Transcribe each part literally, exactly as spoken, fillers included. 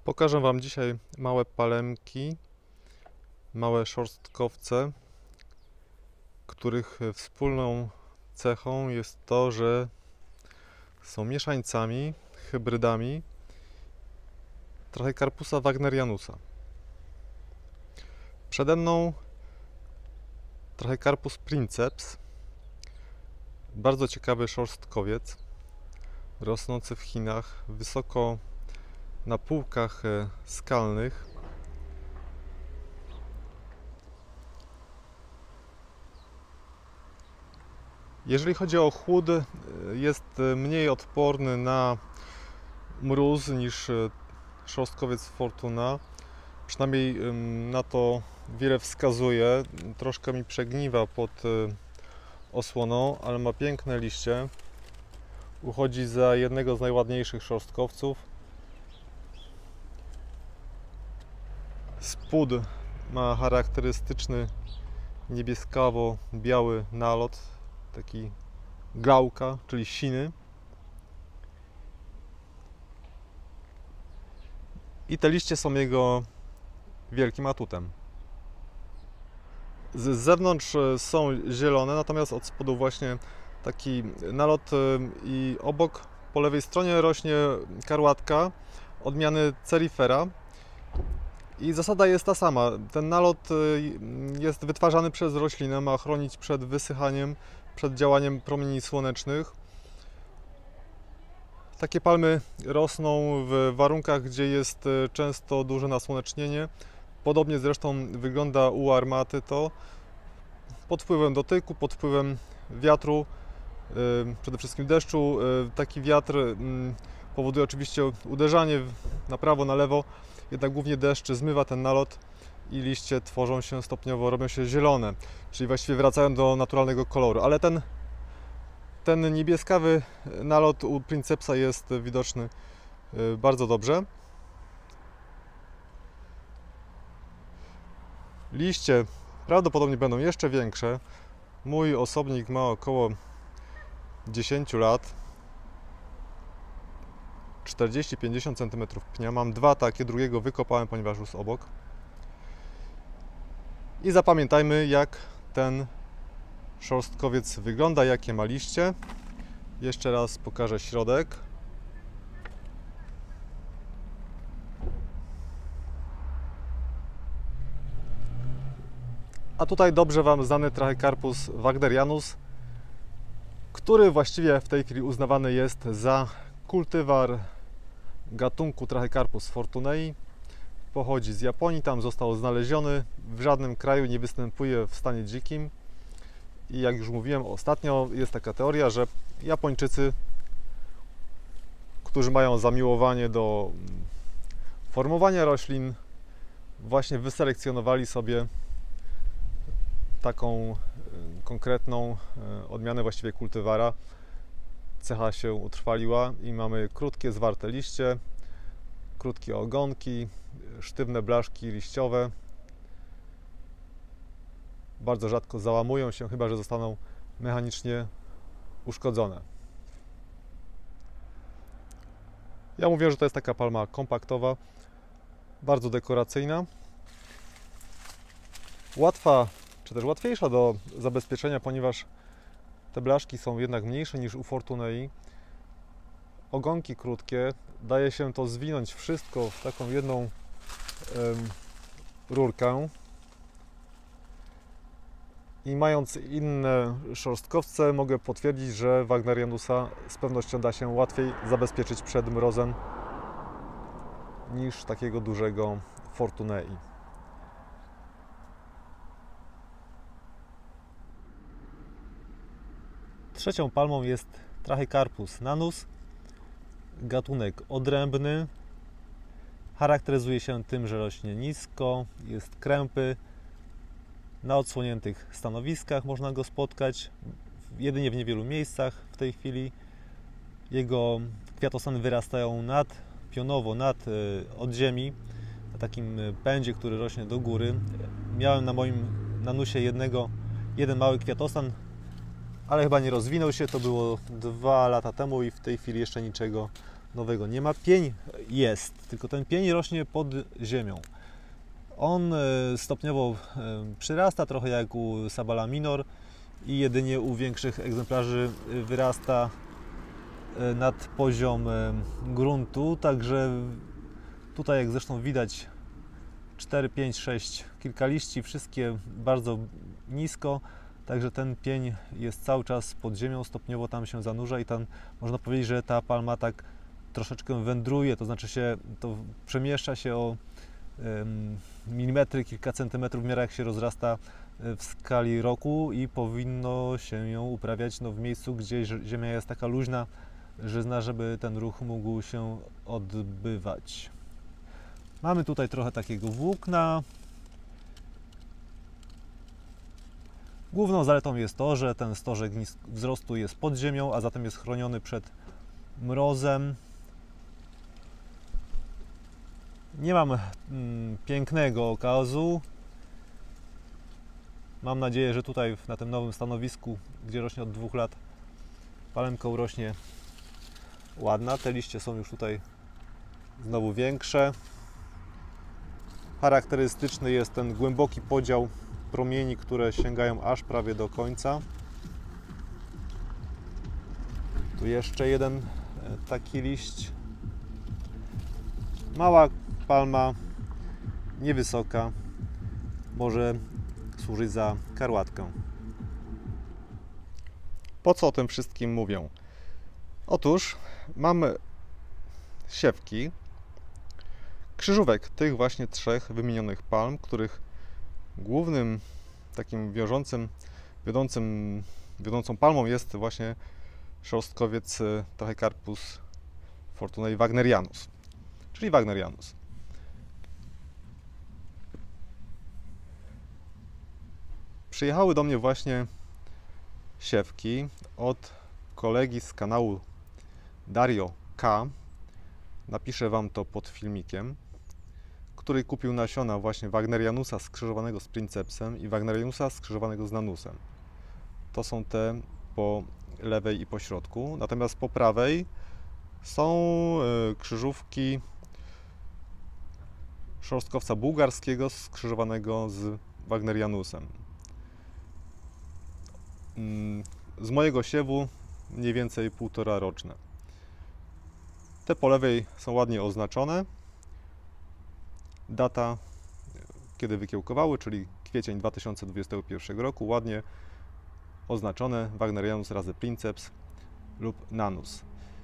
Pokażę Wam dzisiaj małe palemki, małe szorstkowce, których wspólną cechą jest to, że są mieszańcami, hybrydami Trachycarpusa wagnerianusa. Przede mną Trachycarpus princeps, bardzo ciekawy szorstkowiec, rosnący w Chinach, wysoko na półkach skalnych. Jeżeli chodzi o chłód, jest mniej odporny na mróz niż szorstkowiec Fortuna. Przynajmniej na to wiele wskazuje. Troszkę mi przegniwa pod osłoną, ale ma piękne liście. Uchodzi za jednego z najładniejszych szorstkowców. Spód ma charakterystyczny niebieskawo-biały nalot, taki gałka, czyli siny. I te liście są jego wielkim atutem. Z zewnątrz są zielone, natomiast od spodu właśnie taki nalot i obok po lewej stronie rośnie karłatka odmiany Cerifera. I zasada jest ta sama. Ten nalot jest wytwarzany przez roślinę, ma chronić przed wysychaniem, przed działaniem promieni słonecznych. Takie palmy rosną w warunkach, gdzie jest często duże nasłonecznienie. Podobnie zresztą wygląda u armaty-to. Pod wpływem dotyku, pod wpływem wiatru, przede wszystkim deszczu, taki wiatr powoduje oczywiście uderzanie na prawo, na lewo, jednak głównie deszcz zmywa ten nalot i liście tworzą się stopniowo, robią się zielone, czyli właściwie wracają do naturalnego koloru. Ale ten, ten niebieskawy nalot u Princepsa jest widoczny bardzo dobrze. Liście prawdopodobnie będą jeszcze większe. Mój osobnik ma około dziesięć lat. czterdzieści do pięćdziesięciu centymetrów pnia. Mam dwa takie, drugiego wykopałem, ponieważ już obok. I zapamiętajmy, jak ten szorstkowiec wygląda, jakie ma liście. Jeszcze raz pokażę środek. A tutaj dobrze Wam znany Trachycarpus wagnerianus, który właściwie w tej chwili uznawany jest za kultywar gatunku Trachycarpus fortunei. Pochodzi z Japonii, tam został znaleziony, w żadnym kraju nie występuje w stanie dzikim. I jak już mówiłem ostatnio, jest taka teoria, że Japończycy, którzy mają zamiłowanie do formowania roślin, właśnie wyselekcjonowali sobie taką konkretną odmianę właściwie kultywara. Cecha się utrwaliła i mamy krótkie, zwarte liście, krótkie ogonki, sztywne blaszki liściowe. Bardzo rzadko załamują się, chyba że zostaną mechanicznie uszkodzone. Ja mówię, że to jest taka palma kompaktowa, bardzo dekoracyjna, łatwa, czy też łatwiejsza do zabezpieczenia, ponieważ te blaszki są jednak mniejsze niż u Fortunei. Ogonki krótkie, daje się to zwinąć wszystko w taką jedną um, rurkę. I mając inne szorstkowce, mogę potwierdzić, że wagnerianusa z pewnością da się łatwiej zabezpieczyć przed mrozem niż takiego dużego Fortunei. Trzecią palmą jest Trachycarpus nanus, gatunek odrębny. Charakteryzuje się tym, że rośnie nisko, jest krępy. Na odsłoniętych stanowiskach można go spotkać, jedynie w niewielu miejscach w tej chwili. Jego kwiatostany wyrastają nad, pionowo nad od ziemi, na takim pędzie, który rośnie do góry. Miałem na moim nanusie jednego, jeden mały kwiatostan, ale chyba nie rozwinął się, to było dwa lata temu i w tej chwili jeszcze niczego nowego nie ma. Pień jest, tylko ten pień rośnie pod ziemią. On stopniowo przyrasta, trochę jak u Sabala minor, i jedynie u większych egzemplarzy wyrasta nad poziom gruntu, także tutaj, jak zresztą widać, cztery, pięć, sześć, kilka liści, wszystkie bardzo nisko, także ten pień jest cały czas pod ziemią, stopniowo tam się zanurza i tam można powiedzieć, że ta palma tak troszeczkę wędruje, to znaczy się to przemieszcza się o um, milimetry, kilka centymetrów w miarę jak się rozrasta w skali roku i powinno się ją uprawiać no, w miejscu, gdzie ziemia jest taka luźna, żyzna, żeby ten ruch mógł się odbywać. Mamy tutaj trochę takiego włókna. Główną zaletą jest to, że ten stożek wzrostu jest pod ziemią, a zatem jest chroniony przed mrozem. Nie mam mm, pięknego okazu. Mam nadzieję, że tutaj na tym nowym stanowisku, gdzie rośnie od dwóch lat, palemka urośnie ładna. Te liście są już tutaj znowu większe. Charakterystyczny jest ten głęboki podział promieni, które sięgają aż prawie do końca. Tu jeszcze jeden taki liść. Mała palma, niewysoka, może służyć za karłatkę. Po co o tym wszystkim mówię? Otóż mamy siewki krzyżówek tych właśnie trzech wymienionych palm, których głównym takim wiążącym, wiodącym, wiodącą palmą jest właśnie szorstkowiec Trachycarpus fortunei wagnerianus, czyli wagnerianus. Przyjechały do mnie właśnie siewki od kolegi z kanału Dario K. Napiszę Wam to pod filmikiem, który kupił nasiona właśnie Wagnerianusa skrzyżowanego z Princepsem i Wagnerianusa skrzyżowanego z Nanusem. To są te po lewej i po środku. Natomiast po prawej są krzyżówki szorstkowca bułgarskiego skrzyżowanego z Wagnerianusem. Z mojego siewu mniej więcej półtora roczne. Te po lewej są ładnie oznaczone. Data, kiedy wykiełkowały, czyli kwiecień dwa tysiące dwudziestego pierwszego roku, ładnie oznaczone Wagnerianus razy Princeps lub Nanus.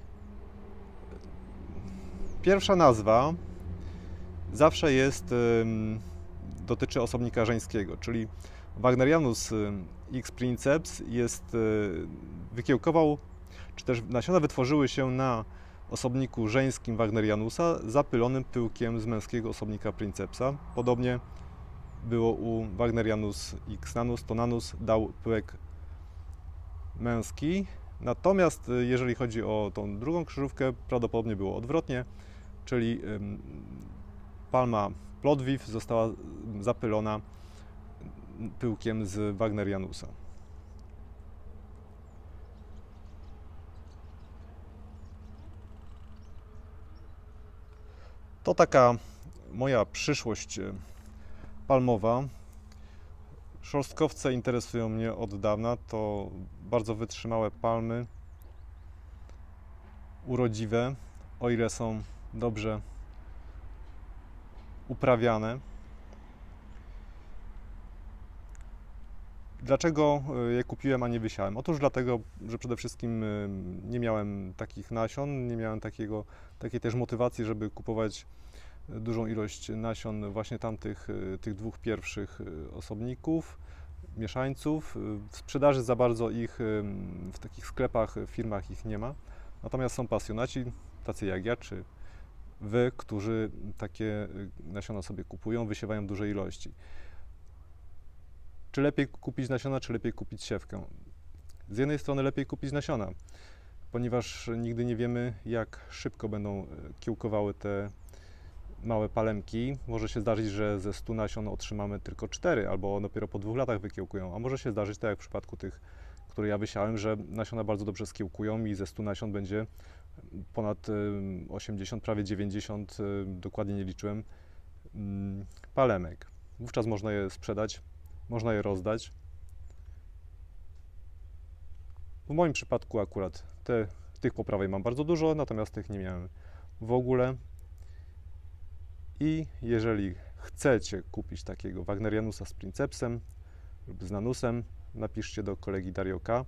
Pierwsza nazwa zawsze jest, dotyczy osobnika żeńskiego, czyli Wagnerianus X Princeps jest, wykiełkował, czy też nasiona wytworzyły się na osobniku żeńskim Wagnerianusa zapylonym pyłkiem z męskiego osobnika Princepsa. Podobnie było u Wagnerianus X Nanus, to Nanus dał pyłek męski. Natomiast jeżeli chodzi o tą drugą krzyżówkę, prawdopodobnie było odwrotnie, czyli palma Plodwiw została zapylona pyłkiem z Wagnerianusa. To taka moja przyszłość palmowa. Szorstkowce interesują mnie od dawna. To bardzo wytrzymałe palmy, urodziwe, o ile są dobrze uprawiane. Dlaczego je kupiłem, a nie wysiałem? Otóż dlatego, że przede wszystkim nie miałem takich nasion, nie miałem takiego, takiej też motywacji, żeby kupować dużą ilość nasion właśnie tamtych, tych dwóch pierwszych osobników, mieszańców. W sprzedaży za bardzo ich w takich sklepach, firmach ich nie ma. Natomiast są pasjonaci, tacy jak ja, czy Wy, którzy takie nasiona sobie kupują, wysiewają duże ilości. Czy lepiej kupić nasiona, czy lepiej kupić siewkę? Z jednej strony lepiej kupić nasiona, ponieważ nigdy nie wiemy, jak szybko będą kiełkowały te małe palemki. Może się zdarzyć, że ze stu nasion otrzymamy tylko cztery, albo dopiero po dwóch latach wykiełkują. A może się zdarzyć, tak jak w przypadku tych, które ja wysiałem, że nasiona bardzo dobrze skiełkują i ze stu nasion będzie ponad osiemdziesiąt, prawie dziewięćdziesiąt, dokładnie nie liczyłem, palemek. Wówczas można je sprzedać, można je rozdać. W moim przypadku akurat te, tych po prawej mam bardzo dużo, natomiast tych nie miałem w ogóle. I jeżeli chcecie kupić takiego Wagnerianusa z princepsem lub z nanusem, napiszcie do kolegi Dario K.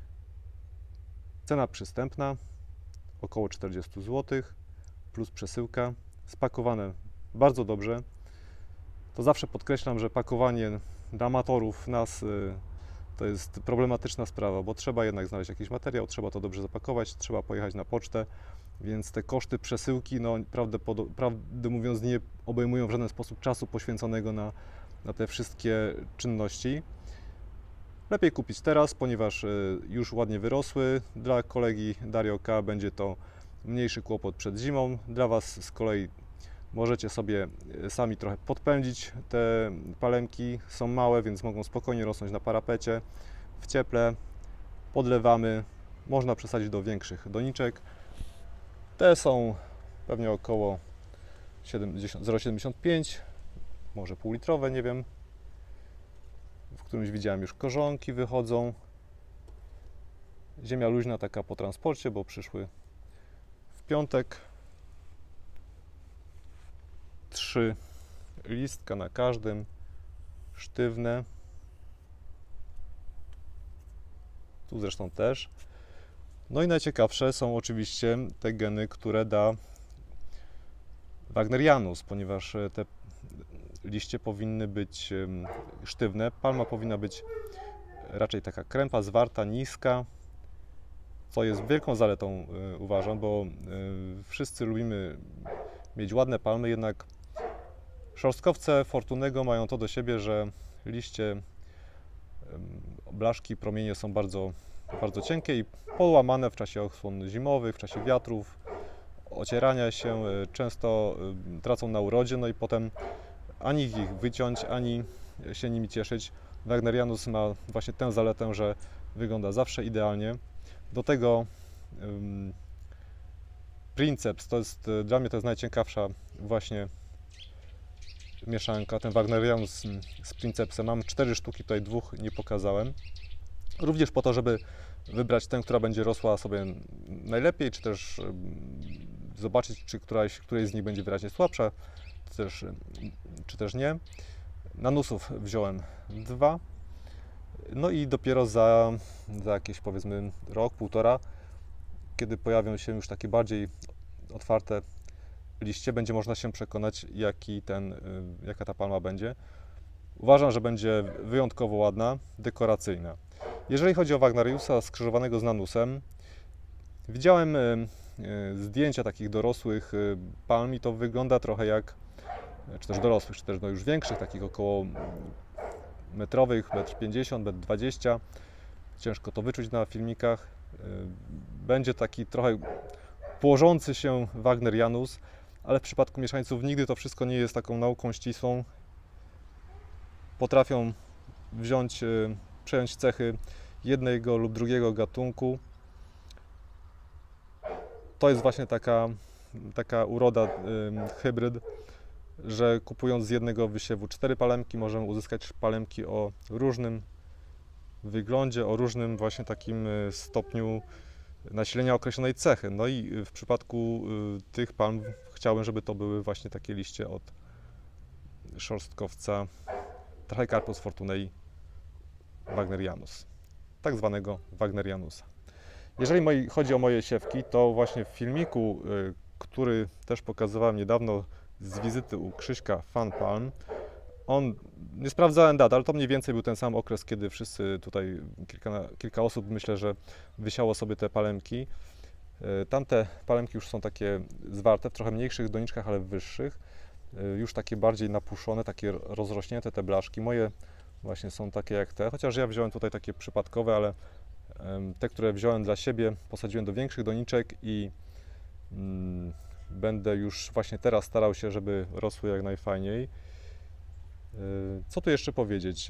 Cena przystępna, około czterdzieści złotych, plus przesyłka, spakowane bardzo dobrze. To zawsze podkreślam, że pakowanie dla amatorów, nas, to jest problematyczna sprawa, bo trzeba jednak znaleźć jakiś materiał, trzeba to dobrze zapakować, trzeba pojechać na pocztę, więc te koszty przesyłki, no prawdę, prawdę mówiąc, nie obejmują w żaden sposób czasu poświęconego na, na te wszystkie czynności. Lepiej kupić teraz, ponieważ już ładnie wyrosły. Dla kolegi Dario K. będzie to mniejszy kłopot przed zimą. Dla Was z kolei możecie sobie sami trochę podpędzić te palemki. Są małe, więc mogą spokojnie rosnąć na parapecie, w cieple. Podlewamy. Można przesadzić do większych doniczek. Te są pewnie około zero przecinek siedemdziesiąt pięć, może półlitrowe, nie wiem. W którymś widziałem już korzonki wychodzą. Ziemia luźna taka po transporcie, bo przyszły w piątek. Trzy listka na każdym, sztywne. Tu zresztą też. No i najciekawsze są oczywiście te geny, które da Wagnerianus, ponieważ te liście powinny być sztywne, palma powinna być raczej taka krępa, zwarta, niska, co jest wielką zaletą, uważam, bo wszyscy lubimy mieć ładne palmy, jednak szorstkowce Fortunego mają to do siebie, że liście, blaszki, promienie są bardzo, bardzo cienkie i połamane w czasie osłon zimowych, w czasie wiatrów, ocierania się, często tracą na urodzie, no i potem ani ich wyciąć, ani się nimi cieszyć. Wagnerianus ma właśnie tę zaletę, że wygląda zawsze idealnie. Do tego um, princeps, to jest dla mnie to jest najciekawsza właśnie mieszanka, ten Wagnerianus z princepsem. Mam cztery sztuki, tutaj dwóch nie pokazałem. Również po to, żeby wybrać tę, która będzie rosła sobie najlepiej, czy też zobaczyć, czy któraś, której z nich będzie wyraźnie słabsza, czy też, czy też nie. Nanusów wziąłem dwa. No i dopiero za, za jakieś powiedzmy rok, półtora, kiedy pojawią się już takie bardziej otwarte liście, będzie można się przekonać, jaki ten, jaka ta palma będzie. Uważam, że będzie wyjątkowo ładna, dekoracyjna. Jeżeli chodzi o Wagneriusa skrzyżowanego z nanusem, widziałem zdjęcia takich dorosłych palm i to wygląda trochę jak, czy też dorosłych, czy też no już większych, takich około metrowych, metr pięćdziesiąt, metr dwadzieścia. Ciężko to wyczuć na filmikach. Będzie taki trochę płożący się Wagnerianus, ale w przypadku mieszańców nigdy to wszystko nie jest taką nauką ścisłą. Potrafią wziąć, przejąć cechy jednego lub drugiego gatunku. To jest właśnie taka, taka uroda hybryd, że kupując z jednego wysiewu cztery palemki, możemy uzyskać palemki o różnym wyglądzie, o różnym właśnie takim stopniu nasilenia określonej cechy. No i w przypadku tych palm chciałem, żeby to były właśnie takie liście od szorstkowca Trachycarpus fortunei Wagnerianus, tak zwanego Wagnerianusa. Jeżeli moi, chodzi o moje siewki, to właśnie w filmiku, który też pokazywałem niedawno z wizyty u Krzyśka Fan Palm, on, nie sprawdzałem dat, ale to mniej więcej był ten sam okres, kiedy wszyscy tutaj, kilka, kilka osób, myślę, że wysiało sobie te palemki. Tamte palemki już są takie zwarte, w trochę mniejszych doniczkach, ale wyższych. Już takie bardziej napuszone, takie rozrośnięte te blaszki. Moje właśnie są takie jak te, chociaż ja wziąłem tutaj takie przypadkowe, ale te, które wziąłem dla siebie, posadziłem do większych doniczek i mm, będę już właśnie teraz starał się, żeby rosły jak najfajniej. Co tu jeszcze powiedzieć?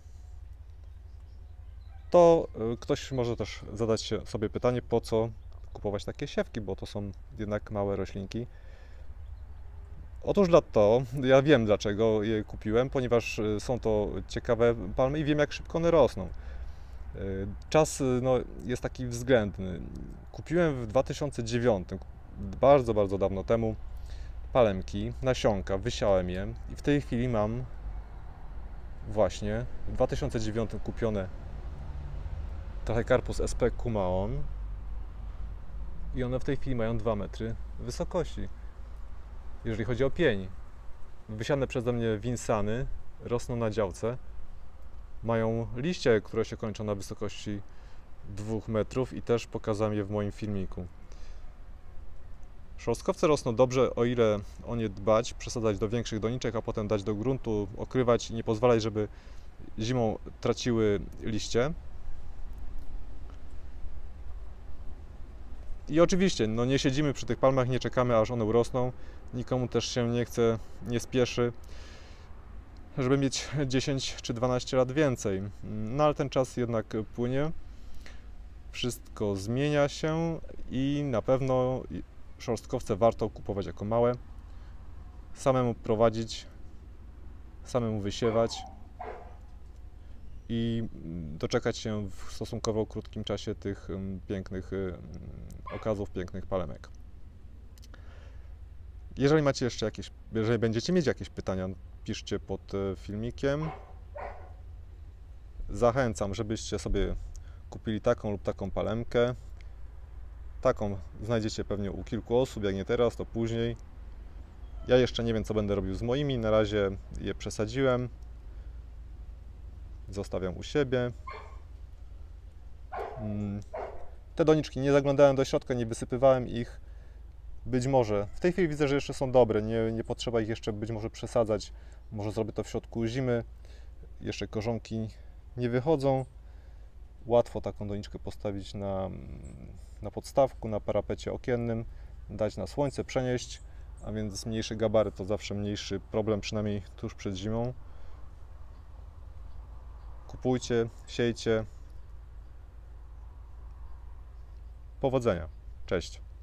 To ktoś może też zadać sobie pytanie, po co kupować takie siewki, bo to są jednak małe roślinki. Otóż dlatego, ja wiem dlaczego je kupiłem, ponieważ są to ciekawe palmy i wiem, jak szybko one rosną. Czas no, jest taki względny. Kupiłem w dwa tysiące dziewiątym, bardzo, bardzo dawno temu, palemki, nasionka, wysiałem je i w tej chwili mam właśnie w dwa tysiące dziewiątym kupione Trachycarpus S P Kumaon i one w tej chwili mają dwa metry wysokości. Jeżeli chodzi o pień, wysiane przeze mnie winsany rosną na działce, mają liście, które się kończą na wysokości dwóch metrów i też pokazałem je w moim filmiku. Szorstkowce rosną dobrze, o ile o nie dbać, przesadzać do większych doniczek, a potem dać do gruntu, okrywać i nie pozwalać, żeby zimą traciły liście. I oczywiście, no nie siedzimy przy tych palmach, nie czekamy, aż one urosną. Nikomu też się nie chce, nie spieszy, żeby mieć dziesięć czy dwanaście lat więcej. No ale ten czas jednak płynie, wszystko zmienia się i na pewno szorstkowce warto kupować jako małe, samemu prowadzić, samemu wysiewać i doczekać się w stosunkowo krótkim czasie tych pięknych okazów, pięknych palemek. Jeżeli macie jeszcze jakieś, jeżeli będziecie mieć jakieś pytania, piszcie pod filmikiem. Zachęcam, żebyście sobie kupili taką lub taką palemkę. Taką znajdziecie pewnie u kilku osób, jak nie teraz, to później. Ja jeszcze nie wiem, co będę robił z moimi, na razie je przesadziłem. Zostawiam u siebie. Te doniczki nie zaglądałem do środka, nie wysypywałem ich. Być może, w tej chwili widzę, że jeszcze są dobre, nie, nie potrzeba ich jeszcze być może przesadzać. Może zrobię to w środku zimy. Jeszcze korzonki nie wychodzą. Łatwo taką doniczkę postawić na, na podstawku, na parapecie okiennym, dać na słońce, przenieść, a więc mniejszy gabaryt to zawsze mniejszy problem, przynajmniej tuż przed zimą. Kupujcie, siejcie. Powodzenia. Cześć.